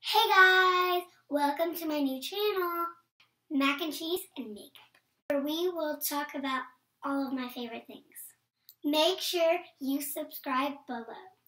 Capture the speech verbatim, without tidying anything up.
Hey guys, welcome to my new channel, Mac and Cheese and Makeup, where we will talk about all of my favorite things. Make sure you subscribe below.